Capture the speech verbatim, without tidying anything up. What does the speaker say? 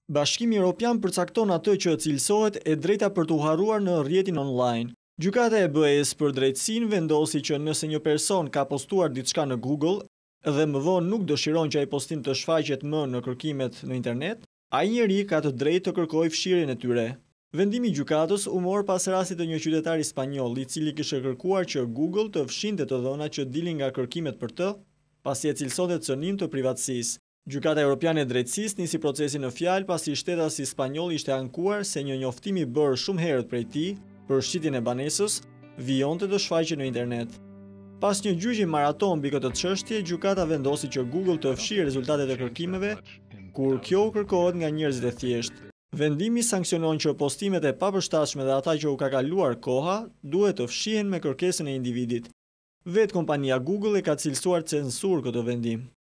Bashkimi Evropian përcakton atë që cilësohet e drejta për të harruar në rrjetin online. Gjykata e B E-s për drejtësinë vendosi që nëse një person ka postuar diçka në Google dhe më vonë nuk dëshiron që ai postim të shfaqet më në kërkimet në internet, ai njeri ka të drejtë të kërkojë fshirjen e tyre. Vendimi i gjykatës u mor pas rastit të një qytetari spanjoll, i cili kishte kërkuar që Google të fshinte të dhënat që dilin nga kërkimet për të, pasi e cilësonte cënim të privatësisë. Gjykata Evropiane e Drejtësisë nisi procesin në fjalë pasi shtetasi spanjoll ishte ankuar se një njoftim i bërë shumë herët prej tij për shqitjen e banesës vijonte të shfaqej në internet. Pas një gjyqi maraton mbi këtë çështje, gjykata vendosi që Google të fshijë rezultatet e kërkimeve kur kjo kërkohet nga njerëzit e thjeshtë. Vendimi sankcionon që postimet e papërshtatshme dhe ata që u ka kaluar koha duhet të fshihen me kërkesën e individit. Vetë kompania Google e ka cilësuar censur këtë vendim.